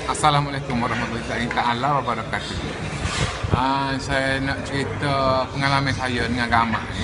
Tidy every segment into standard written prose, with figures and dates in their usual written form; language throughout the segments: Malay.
Assalamualaikum warahmatullahi taala wabarakatuh. Saya nak cerita pengalaman saya dengan agama ni.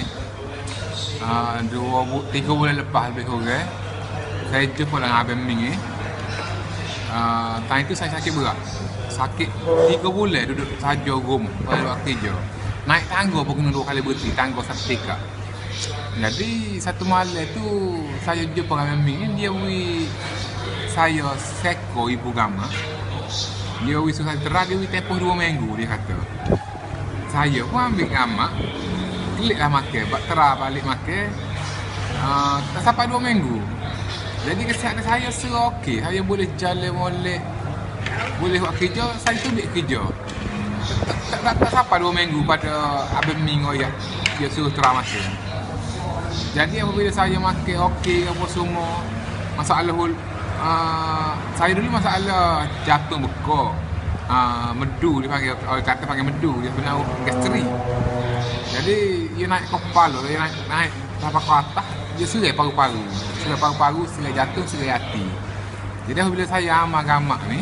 3 bulan lepas lebih kurang, saya jumpa dengan Abang Ming ni. Time itu saya sakit berat. Sakit 3 bulan duduk saja rumah pada waktu kerja. Naik tangga pun kena 2 kali berhenti, tangga satu tingkat. Jadi satu malam tu saya jumpa dengan Abang Ming ni, dia beri saya seko ibu gama. Dia beri susah terang, dia beri tempoh 2 minggu, dia kata. Saya pun ambil gama, keliklah makan, buat terang balik makan. Tak sampai 2 minggu. Jadi kesihatan saya okey, saya boleh jalan molek, boleh buat kerja, saya tu ambil kerja. Tak sampai 2 minggu pada Abang Ming royak dia suruh terang makan. Jadi apabila saya makan okey apa semua, masalah saya dulu masalah jatuh bekok, medu dia panggil, orang kata panggil medu, dia sebenarnya gastri. Jadi dia naik ke kepala, dia naik sampai ke atas, dia serai paru-paru, serai jatuh, serai hati. Jadi apabila saya amak-amak ni,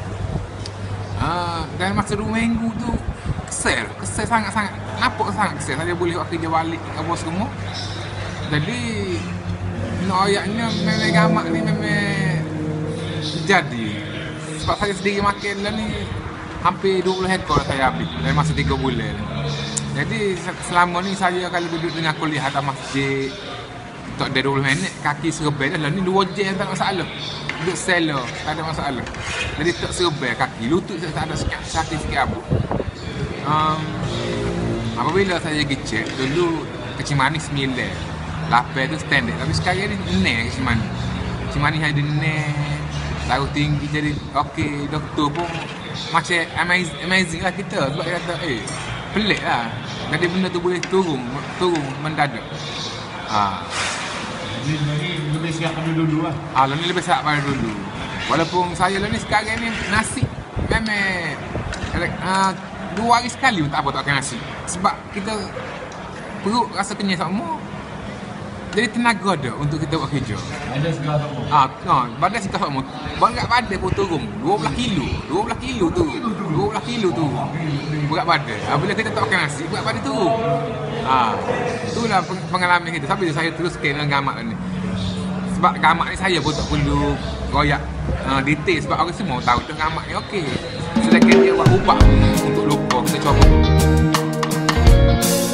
dalam masa 2 minggu tu kesel sangat-sangat, nampak sangat kesel. Saya boleh buat kerja balik apa semua. Jadi ayatnya memang gamak ni memang jadi. Sebab saya sendiri makan lah ni hampir 20 ekor saya habis dalam masa 3 bulan. Jadi selama ni saya kalau duduk dengan kuliah atas masjid tak ada 20 minit, kaki serbai dah lah ni 2 jam tak ada masalah. Duduk selo tak ada masalah. Jadi tak serbai kaki, lutut saya tak ada sakit sikit apa. Apabila saya pergi cek dulu kecil manis 9, 8 tu standard. Tapi sekarang ni 9 kecil manis. Kecil manis ada 9. Darah tinggi jadi okey, doktor pun macam amazing lah kita. Sebab dia kata pelik lah. Jadi benda tu boleh turun mendadak. Jadi lebih siap pada dulu lah. Ni lebih siap pada dulu. Walaupun saya ni sekarang ni nasi memang 2 hari sekali pun tak apa tak makan nasi. Sebab kita perut rasa kenyang sama. Jadi tenaga ada untuk kita buat kerja. Ada segala semua. Badan sikap sama. Berat badan pun turun 12 kilo tu. 12 kilo tu. Berat badan. Bila kita tak makan nasi, berat badan turun. Itulah pengalaman kita. Sampai saya teruskan dengan gamak ni. Sebab gamak ni saya pun tak perlu royak detail. Sebab orang semua tahu tu gamak ni okey. Sedangkan dia buat ubah untuk lupa, kita cuba.